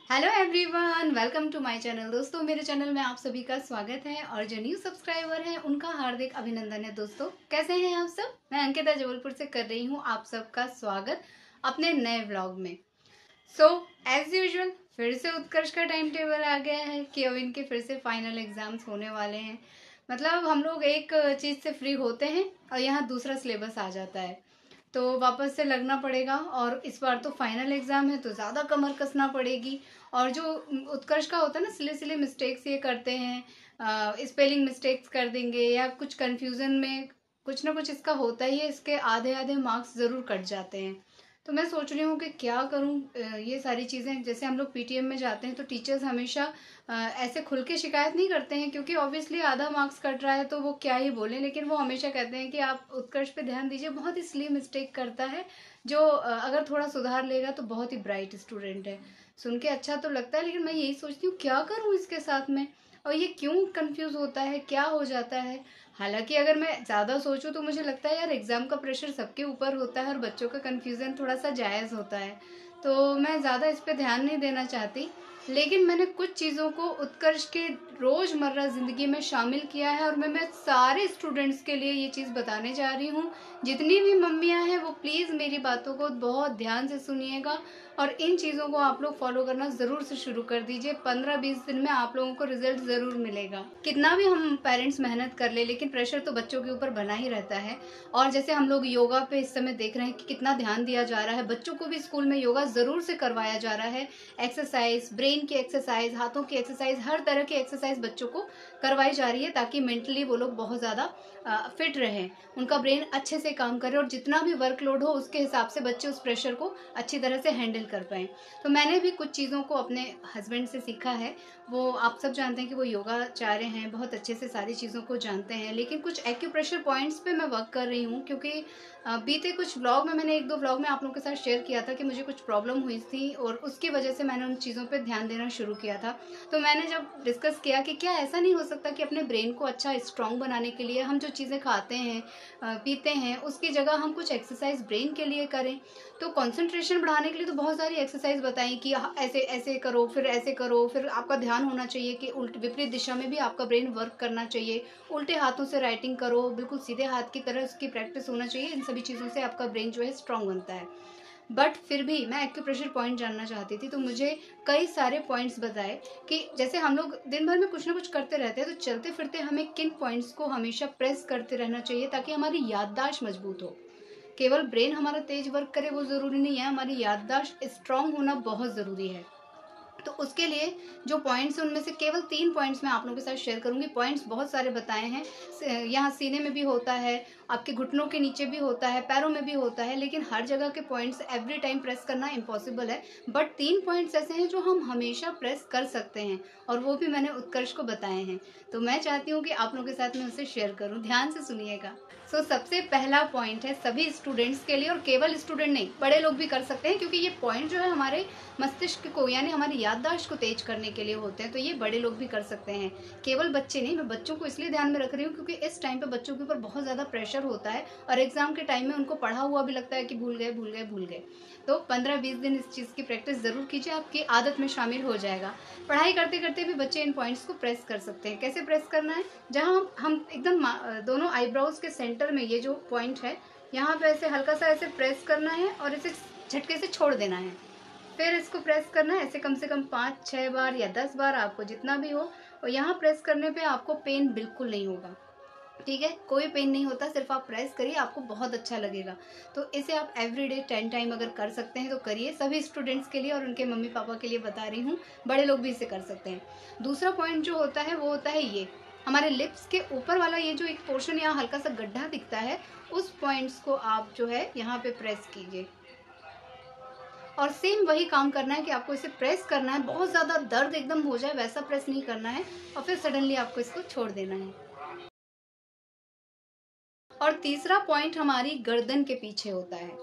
Hello everyone, welcome to my channel. दोस्तों, मेरे channel में आप सभी का स्वागत है और जो न्यू सब्सक्राइबर हैं उनका हार्दिक अभिनंदन है। दोस्तों, कैसे हैं आप सब? मैं अंकिता जबलपुर से कर रही हूँ आप सबका स्वागत अपने नए व्लॉग में। सो एज यूजुअल फिर से उत्कर्ष का टाइम टेबल आ गया है कि अब इनके फिर से फाइनल एग्जाम्स होने वाले हैं। मतलब हम लोग एक चीज़ से फ्री होते हैं और यहाँ दूसरा सिलेबस आ जाता है, तो वापस से लगना पड़ेगा। और इस बार तो फाइनल एग्जाम है तो ज़्यादा कमर कसना पड़ेगी। और जो उत्कर्ष का होता है ना, सिले सिले मिस्टेक्स ये करते हैं, स्पेलिंग मिस्टेक्स कर देंगे या कुछ कंफ्यूजन में कुछ ना कुछ इसका होता ही है, इसके आधे आधे मार्क्स ज़रूर कट जाते हैं। तो मैं सोच रही हूँ कि क्या करूँ। ये सारी चीज़ें, जैसे हम लोग पीटीएम में जाते हैं तो टीचर्स हमेशा ऐसे खुल के शिकायत नहीं करते हैं, क्योंकि ऑब्वियसली आधा मार्क्स कट रहा है तो वो क्या ही बोलें, लेकिन वो हमेशा कहते हैं कि आप उत्कर्ष पे ध्यान दीजिए, बहुत ही स्ली मिस्टेक करता है, जो अगर थोड़ा सुधार लेगा तो बहुत ही ब्राइट स्टूडेंट है। सुन के अच्छा तो लगता है, लेकिन मैं यही सोचती हूँ क्या करूँ इसके साथ में, और ये क्यों कंफ्यूज होता है, क्या हो जाता है। हालांकि अगर मैं ज़्यादा सोचूं तो मुझे लगता है यार, एग्ज़ाम का प्रेशर सबके ऊपर होता है और बच्चों का कन्फ्यूज़न थोड़ा सा जायज़ होता है, तो मैं ज़्यादा इस पर ध्यान नहीं देना चाहती। लेकिन मैंने कुछ चीज़ों को उत्कर्ष के रोज़मर्रा ज़िंदगी में शामिल किया है, और मैं सारे स्टूडेंट्स के लिए ये चीज़ बताने जा रही हूँ। जितनी भी मम्मियाँ हैं वो प्लीज़ मेरी बातों को बहुत ध्यान से सुनिएगा और इन चीज़ों को आप लोग फॉलो करना ज़रूर से शुरू कर दीजिए। 15-20 दिन में आप लोगों को रिजल्ट ज़रूर मिलेगा। कितना भी हम पेरेंट्स मेहनत कर ले, लेकिन प्रेशर तो बच्चों के ऊपर बना ही रहता है। और जैसे हम लोग योगा पे इस समय देख रहे हैं कि कितना ध्यान दिया जा रहा है, बच्चों को भी स्कूल में योगा ज़रूर से करवाया जा रहा है। एक्सरसाइज, ब्रेन की एक्सरसाइज, हाथों की एक्सरसाइज, हर तरह की एक्सरसाइज बच्चों को करवाई जा रही है, ताकि मेंटली वो लोग बहुत ज़्यादा फिट रहें, उनका ब्रेन अच्छे से काम करे और जितना भी वर्कलोड हो उसके हिसाब से बच्चे उस प्रेशर को अच्छी तरह से हैंडल कर पाएँ। तो मैंने भी कुछ चीज़ों को अपने हस्बैंड से सीखा है। वो आप सब जानते हैं कि वो योगाचार्य हैं, बहुत अच्छे से सारी चीज़ों को जानते हैं, लेकिन कुछ एक्यूप्रेशर पॉइंट्स पे मैं वर्क कर रही हूँ, क्योंकि बीते कुछ व्लॉग में, मैंने 1-2 व्लॉग में आप लोगों के साथ शेयर किया था कि मुझे कुछ प्रॉब्लम हुई थी और उसकी वजह से मैंने उन चीज़ों पे ध्यान देना शुरू किया था। तो मैंने जब डिस्कस किया कि क्या ऐसा नहीं हो सकता कि अपने ब्रेन को अच्छा स्ट्रॉन्ग बनाने के लिए हम जो चीज़ें खाते हैं, पीते हैं, उसकी जगह हम कुछ एक्सरसाइज ब्रेन के लिए करें। तो कंसंट्रेशन बढ़ाने के लिए तो बहुत सारी एक्सरसाइज बताई कि ऐसे ऐसे करो, फिर ऐसे करो, फिर आपका ध्यान होना चाहिए कि उल्ट विपरीत दिशा में भी आपका ब्रेन वर्क करना चाहिए। उल्टे हाथों से राइटिंग करो, बिल्कुल सीधे हाथ की तरह उसकी प्रैक्टिस होना चाहिए। इन सभी चीज़ों से आपका ब्रेन जो है स्ट्रांग बनता है। बट फिर भी मैं एक्यूप्रेशर पॉइंट जानना चाहती थी, तो मुझे कई सारे पॉइंट्स बताए कि जैसे हम लोग दिन भर में कुछ ना कुछ करते रहते हैं, तो चलते फिरते हमें किन पॉइंट्स को हमेशा प्रेस करते रहना चाहिए ताकि हमारी याददाश्त मजबूत हो। केवल ब्रेन हमारा तेज वर्क करे वो ज़रूरी नहीं है, हमारी याददाश्त स्ट्रांग होना बहुत ज़रूरी है। तो उसके लिए जो पॉइंट्स हैं उनमें से केवल 3 पॉइंट्स मैं आप लोगों के साथ शेयर करूंगी। पॉइंट्स बहुत सारे बताए हैं, यहाँ सीने में भी होता है, आपके घुटनों के नीचे भी होता है, पैरों में भी होता है, लेकिन हर जगह के पॉइंट्स एवरी टाइम प्रेस करना इम्पॉसिबल है। बट 3 पॉइंट्स ऐसे हैं जो हम हमेशा प्रेस कर सकते हैं, और वो भी मैंने उत्कर्ष को बताए हैं। तो मैं चाहती हूँ कि आप लोगों के साथ में उसे शेयर करूँ, ध्यान से सुनिएगा। सबसे पहला पॉइंट है सभी स्टूडेंट्स के लिए, और केवल स्टूडेंट नहीं, बड़े लोग भी कर सकते हैं, क्योंकि ये पॉइंट जो है हमारे मस्तिष्क को, यानी हमारी याददाश्त को तेज करने के लिए होते हैं, तो ये बड़े लोग भी कर सकते हैं, केवल बच्चे नहीं। मैं बच्चों को इसलिए ध्यान में रख रही हूँ क्योंकि इस टाइम पे बच्चों के ऊपर बहुत ज़्यादा प्रेशर होता है, और एग्जाम के टाइम में उनको पढ़ा हुआ भी लगता है कि भूल गए भूल गए भूल गए। तो 15-20 दिन इस चीज़ की प्रैक्टिस ज़रूर कीजिए, आपकी आदत में शामिल हो जाएगा। पढ़ाई करते करते भी बच्चे इन पॉइंट्स को प्रेस कर सकते हैं। कैसे प्रेस करना है? जहाँ हम एकदम दोनों आईब्रोज के सेंटर में ये जो पॉइंट है, यहाँ पे ऐसे हल्का सा ऐसे प्रेस करना है और इसे झटके से छोड़ देना है। फिर इसको प्रेस करना है ऐसे कम से कम 5-6 बार या 10 बार, आपको जितना भी हो। और यहाँ प्रेस करने पे आपको पेन बिल्कुल नहीं होगा, ठीक है? कोई पेन नहीं होता, सिर्फ आप प्रेस करिए, आपको बहुत अच्छा लगेगा। तो इसे आप एवरीडे 10 टाइम अगर कर सकते हैं तो करिए। सभी स्टूडेंट्स के लिए और उनके मम्मी पापा के लिए बता रही हूँ, बड़े लोग भी इसे कर सकते हैं। दूसरा पॉइंट जो होता है वो होता है ये, हमारे लिप्स के ऊपर वाला ये जो एक पोर्शन, यहाँ हल्का सा गड्ढा दिखता है, उस पॉइंट्स को आप जो है यहाँ पे प्रेस कीजिए। और सेम वही काम करना है कि आपको इसे प्रेस करना है, बहुत ज़्यादा दर्द एकदम हो जाए वैसा प्रेस नहीं करना है, और फिर सडनली आपको इसको छोड़ देना है। और तीसरा पॉइंट हमारी गर्दन के पीछे होता है।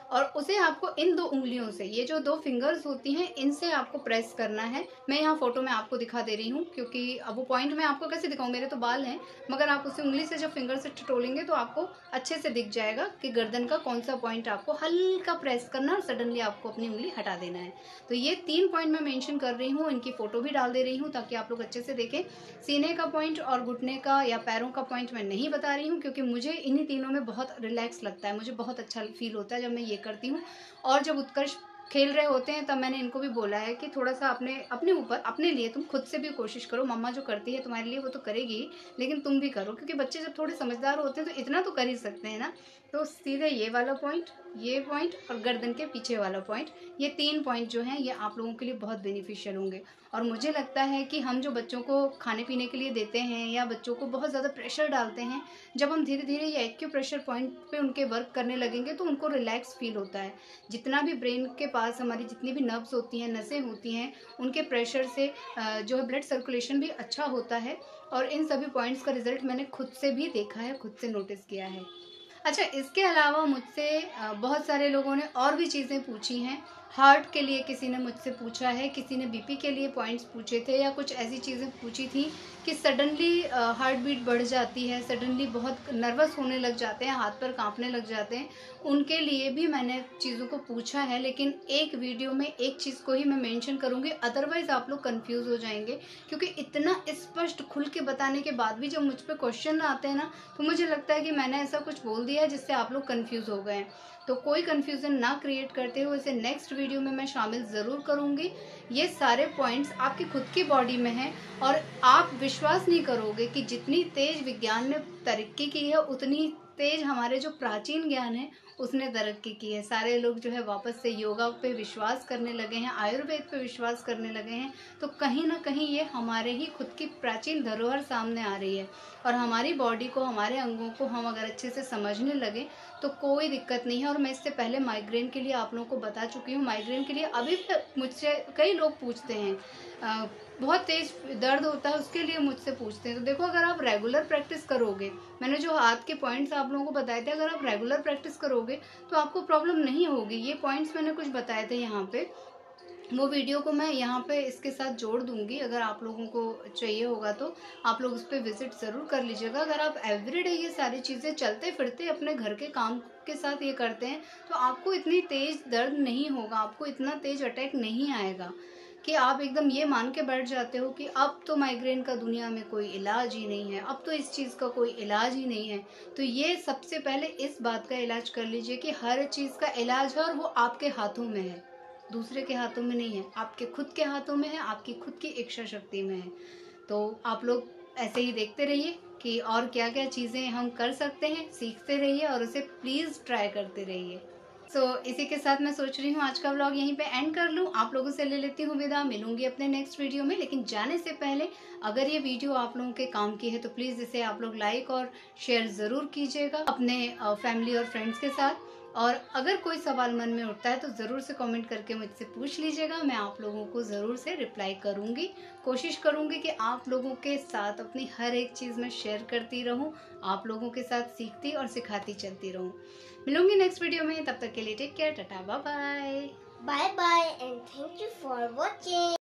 और उसे आपको इन 2 उंगलियों से, ये जो 2 फिंगर्स होती हैं, इनसे आपको प्रेस करना है। मैं यहाँ फोटो में आपको दिखा दे रही हूँ, क्योंकि अब वो पॉइंट मैं आपको कैसे दिखाऊँ, मेरे तो बाल हैं, मगर आप उसे उंगली से जब फिंगर से टटोलेंगे तो आपको अच्छे से दिख जाएगा कि गर्दन का कौन सा पॉइंट आपको हल्का प्रेस करना और सडनली आपको अपनी उंगली हटा देना है। तो ये 3 पॉइंट मैं मेंशन कर रही हूँ, इनकी फोटो भी डाल दे रही हूँ ताकि आप लोग अच्छे से देखें। सीने का पॉइंट और घुटने का या पैरों का पॉइंट मैं नहीं बता रही हूँ, क्योंकि मुझे इन्हीं तीनों में बहुत रिलैक्स लगता है, मुझे बहुत अच्छा फील होता है जब मैं ये करती हूँ। और जब उत्कर्ष खेल रहे होते हैं तब मैंने इनको भी बोला है कि थोड़ा सा अपने अपने ऊपर, अपने लिए तुम खुद से भी कोशिश करो। मम्मा जो करती है तुम्हारे लिए वो तो करेगी, लेकिन तुम भी करो, क्योंकि बच्चे जब थोड़े समझदार होते हैं तो इतना तो कर ही सकते हैं ना। तो सीधे ये वाला पॉइंट, ये पॉइंट और गर्दन के पीछे वाला पॉइंट, ये 3 पॉइंट जो हैं ये आप लोगों के लिए बहुत बेनिफिशियल होंगे। और मुझे लगता है कि हम जो बच्चों को खाने पीने के लिए देते हैं या बच्चों को बहुत ज़्यादा प्रेशर डालते हैं, जब हम धीरे धीरे ये एक्यूप्रेशर पॉइंट पे उनके वर्क करने लगेंगे तो उनको रिलैक्स फील होता है। जितना भी ब्रेन के पास हमारी जितनी भी नर्व्स होती हैं, नसें होती हैं, उनके प्रेशर से जो है ब्लड सर्कुलेशन भी अच्छा होता है। और इन सभी पॉइंट्स का रिजल्ट मैंने खुद से भी देखा है, खुद से नोटिस किया है। अच्छा, इसके अलावा मुझसे बहुत सारे लोगों ने और भी चीज़ें पूछी हैं। हार्ट के लिए किसी ने मुझसे पूछा है, किसी ने बीपी के लिए पॉइंट्स पूछे थे, या कुछ ऐसी चीज़ें पूछी थी कि सडनली हार्ट बीट बढ़ जाती है, सडनली बहुत नर्वस होने लग जाते हैं, हाथ पैर कांपने लग जाते हैं। उनके लिए भी मैंने चीज़ों को पूछा है, लेकिन एक वीडियो में एक चीज़ को ही मैं मेंशन करूँगी, अदरवाइज़ आप लोग कंफ्यूज हो जाएंगे। क्योंकि इतना स्पष्ट खुल के बताने के बाद भी जब मुझ पर क्वेश्चन आते हैं ना, तो मुझे लगता है कि मैंने ऐसा कुछ बोल दिया है जिससे आप लोग कंफ्यूज हो गए हैं। तो कोई कंफ्यूजन ना क्रिएट करते हुए इसे नेक्स्ट वीडियो में मैं शामिल ज़रूर करूँगी। ये सारे पॉइंट्स आपकी खुद की बॉडी में हैं, और आप विश्वास नहीं करोगे कि जितनी तेज विज्ञान ने तरक्की की है, उतनी तेज हमारे जो प्राचीन ज्ञान है उसने तरक्की की है। सारे लोग जो है वापस से योगा पे विश्वास करने लगे हैं, आयुर्वेद पे विश्वास करने लगे हैं। तो कहीं ना कहीं ये हमारे ही खुद की प्राचीन धरोहर सामने आ रही है। और हमारी बॉडी को, हमारे अंगों को हम अगर अच्छे से समझने लगे तो कोई दिक्कत नहीं है। और मैं इससे पहले माइग्रेन के लिए आप लोगों को बता चुकी हूँ। माइग्रेन के लिए अभी भी मुझसे कई लोग पूछते हैं, बहुत तेज दर्द होता है उसके लिए मुझसे पूछते हैं। तो देखो, अगर आप रेगुलर प्रैक्टिस करोगे, मैंने जो हाथ के पॉइंट्स आप लोगों को बताए थे, अगर आप रेगुलर प्रैक्टिस करोगे तो आपको प्रॉब्लम नहीं होगी। ये पॉइंट्स मैंने कुछ बताए थे यहाँ पे, वो वीडियो को मैं यहाँ पे इसके साथ जोड़ दूंगी। अगर आप लोगों को चाहिए होगा तो आप लोग उस पर विजिट ज़रूर कर लीजिएगा। अगर आप एवरीडे ये सारी चीज़ें चलते फिरते अपने घर के काम के साथ ये करते हैं तो आपको इतनी तेज दर्द नहीं होगा, आपको इतना तेज अटैक नहीं आएगा कि आप एकदम ये मान के बैठ जाते हो कि अब तो माइग्रेन का दुनिया में कोई इलाज ही नहीं है, अब तो इस चीज़ का कोई इलाज ही नहीं है। तो ये सबसे पहले इस बात का इलाज कर लीजिए कि हर चीज़ का इलाज है और वो आपके हाथों में है, दूसरे के हाथों में नहीं है, आपके खुद के हाथों में है, आपकी खुद की इच्छा शक्ति में है। तो आप लोग ऐसे ही देखते रहिए कि और क्या क्या चीज़ें हम कर सकते हैं, सीखते रहिए और उसे प्लीज़ ट्राई करते रहिए। इसी के साथ मैं सोच रही हूँ आज का व्लॉग यहीं पे एंड कर लूँ। आप लोगों से ले लेती हूँ विदा, मिलूंगी अपने नेक्स्ट वीडियो में। लेकिन जाने से पहले अगर ये वीडियो आप लोगों के काम की है तो प्लीज़ इसे आप लोग लाइक और शेयर ज़रूर कीजिएगा अपने फैमिली और फ्रेंड्स के साथ। और अगर कोई सवाल मन में उठता है तो ज़रूर से कमेंट करके मुझसे पूछ लीजिएगा, मैं आप लोगों को ज़रूर से रिप्लाई करूँगी। कोशिश करूँगी कि आप लोगों के साथ अपनी हर एक चीज़ मैं शेयर करती रहूँ, आप लोगों के साथ सीखती और सिखाती चलती रहूँ। मिलूंगी नेक्स्ट वीडियो में, तब तक के लिए take care, tata bye bye. Bye bye and thank you for watching.